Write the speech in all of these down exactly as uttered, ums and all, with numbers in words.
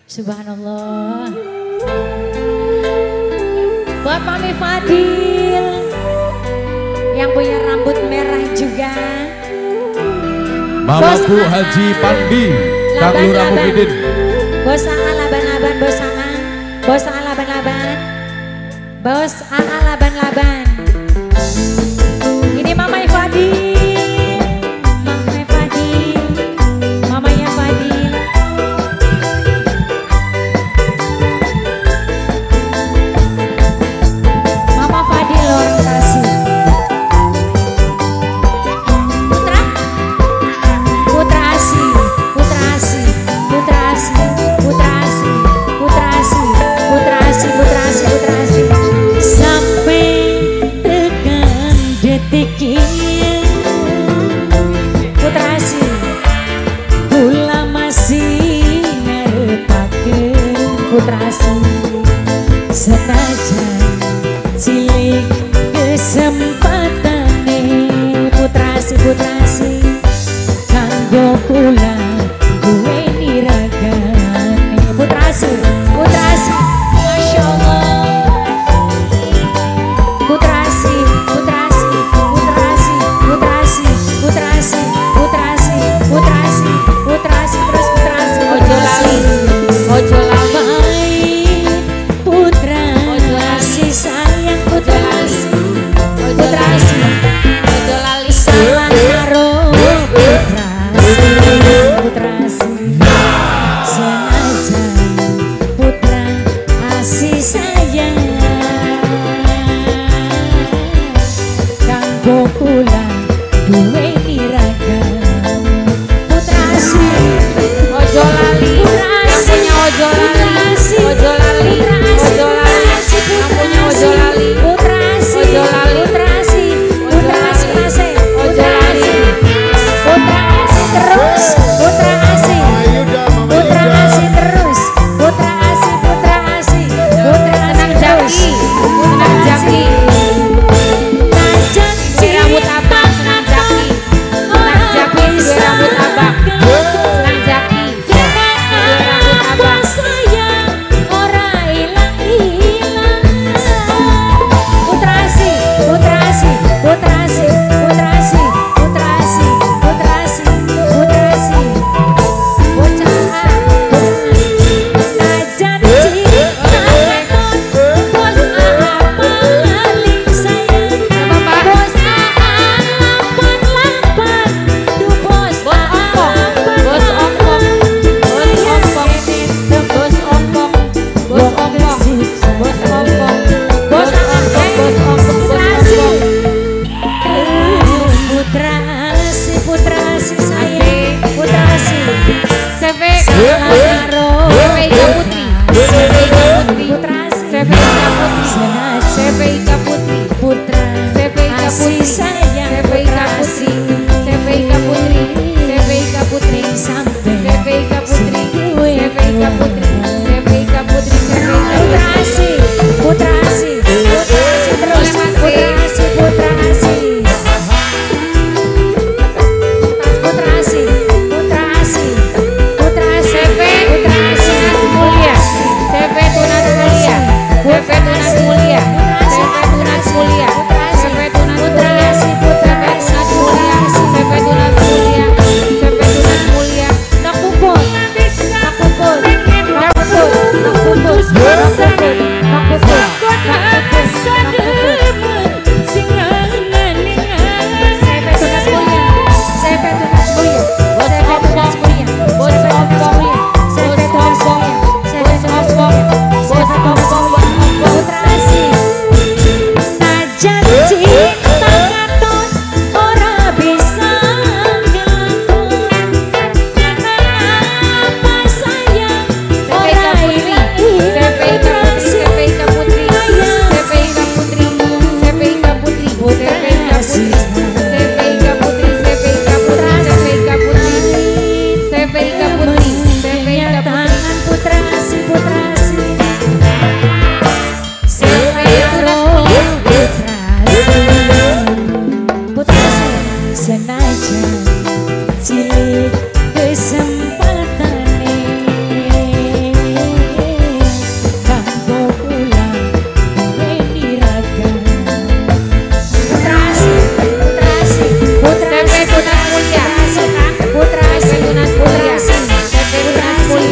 Subhanallah. Buat Mami Fadil yang punya rambut merah juga. Mamaku Haji Pandi, Kang Lurah Mukidin. Bos A laban-laban, bos A, bos A laban-laban, bos A laban-laban. Ini Mama Fadil, Mama Fadil, Mamanya Fadil. Mama Fadil orang kasih. Putra, Putra Asi, Putra Asi, Putra Asi, Putra Asi, Putra Asi, Putra Asi, Putra Asi, Putra Asi. Sampai tekan detik ini, Putra Asi, kula masih ngarepake Putra Asi. Senajan cilik kesempatane Putra Asi, Putra Asi, kanggo kula duweni ragane Putra Asi, Putra Asi, Masya Allah. Putra Asi, Putra Asi, Putra Asi, Putra Asi, Putra Asi, Putra Asi, Putra Asi, Putra Asi, terus Putra Asi. Ojo lali, ojo lali, Putra Asi sayang Putra Asi, Putra Asi, ojo lali salah karo Putra Asi, Putra Asi. Senajan Putra Asi sayang kanggo kula duweni ragam Putra Asi, ojo lali, Putra Asi, ojo lali, ojo lali, ojo lali, kamunya ojo lali, Putra Asi, ojo lali, Putra Asi, Putra Asi, ojo lali, Putra Asi terus, Putra Asi, Putra Asi terus, Putra Asi, Putra Asi, Putra Senang Jaki, Senang Jaki, Najak rambut abang, Senang Jaki, Senang Jaki, si rambut abang, Senang Jaki, si rambut abang. sayang ora ilang-ilang. Putra Asi, Putra Asi, Putra Asi, Putra Asi, Putra Asi, Putra Asi, Putra Asi. Bocah A, najan cinta bos A paling sayang. Bos A lapan-lapan, du bos Bos ompong, bos ompong, bos ompong, bos ompong, bos ompong, bos ompong, bos ompong, bos ompong, bos ompong. Putra Asi, Putra Asi sayang, Putra Asi. Seve, Karo Seve Ika Putri, Seve Ika Putri, Putra Asi, Seve Ika Putri, Senajan Seve Ika Putri, Putra Seve Ika Asi Putri, sayang, Seve Ika Putri, Seve Ika Putri, Seve Ika Putri, sampai Seve Ika Putri, Seve Ika Putri, Seve Ika Putri, Seve Ika Putra Asi, Putra Asi, Putra Asi terus, Putra Asi, Putra Asi. Putra Asi, Putra Asi, Putra Asi, Seve Putra Asi, Tunas Mulia, Seve Tunas Mulia, Seve Tunas Mulia, Seve Tunas Mulia, Seve Tunas Mulia, Seve Tunas Mulia, Seve Tunas Mulia, Seve Tunas Mulia. nak kumpul, nak kumpul,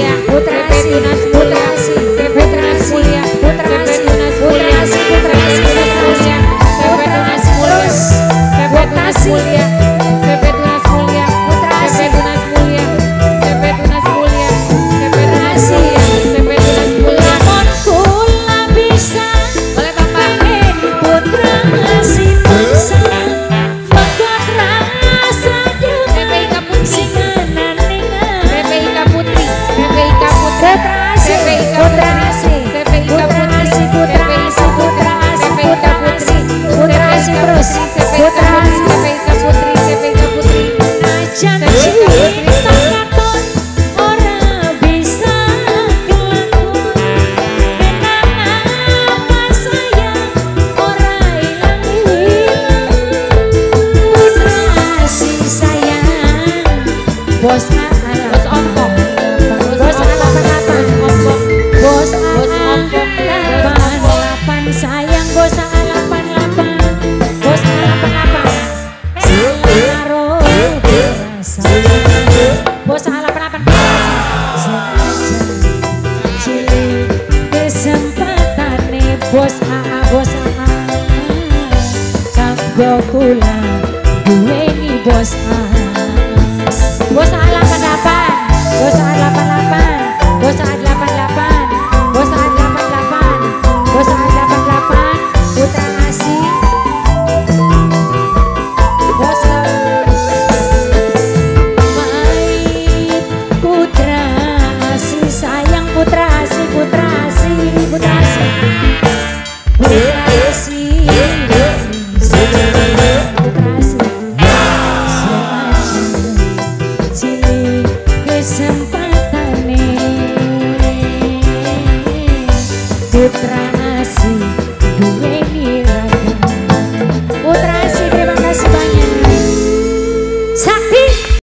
mulia, Putra C P Asih, Tunas Putra mulia, Asih, C P Putra Tunas Asih, mulia, Putra C P Asih, Tunas mulia, Putra Asih, Putra C P Asih, Tunas Putra mulia, Asih, C P Putra Tunas Asih, mulia, terus. C P Putra Tunas Asih. mulia, C P Tunas mulia, Putra C P Asih. Tunas mulia, C P Tunas mulia, C P Tunas Asih. mulia, C P Tunas mulia. Lamun kula bisa Oleh Bapak pengen Putra Asih bangsa Megot rasa P P I K Putri, sing ana ning P P I K Putri, P P I K Putri, Putra Asih, P P I K Putra Putri, Asih, P P I K Putra Putri, Asih, Putra P P I K Asih, Putra Asih, P P I K Putra Asih, Putra Asih terus, Putra Asih. C P I K Putri, C P I K Putri, Najan C P I K Putri. cinta katon ora bisa kelakon kenangan sayang ora ilang-ilang Putra Asih sayang bos alam Bos Ompong, bos alapan-alapan Ompong, bos Bos Ompong, alapan-alapan sayang bos alapan-alapan bos alapan-alapan Selaro berasa bos alapan-alapan cilik kesempatane bos aa bos aa kanggo kula duweni bos aa bos aa delapan delapan bos aa delapan delapan bos aa delapan delapan bos aa delapan delapan bos aa delapan delapan Putra Asih bos baik Putra Asih sayang Putra Asih Putra Asih Putra Asih Putra Asih Putra Asih cilik kesempatan